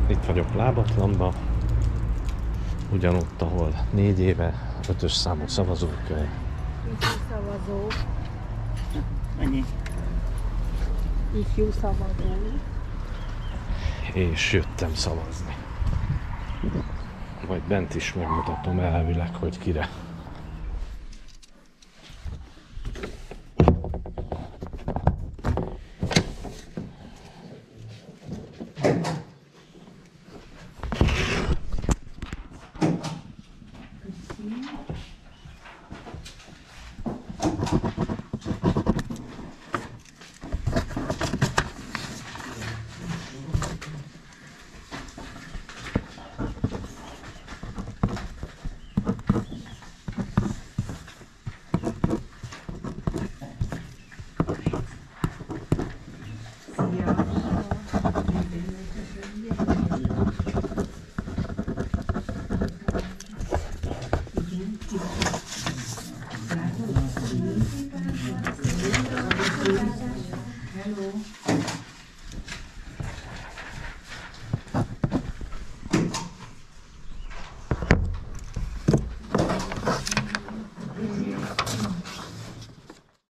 Itt vagyok lábatlanban, ugyanott, ahol 4 éve 5-ös számú szavazókönyv. Ifjú szavazó. Annyi. Ifjú szavazó. És jöttem szavazni. Majd bent is megmutatom elvileg, hogy kire. Hello.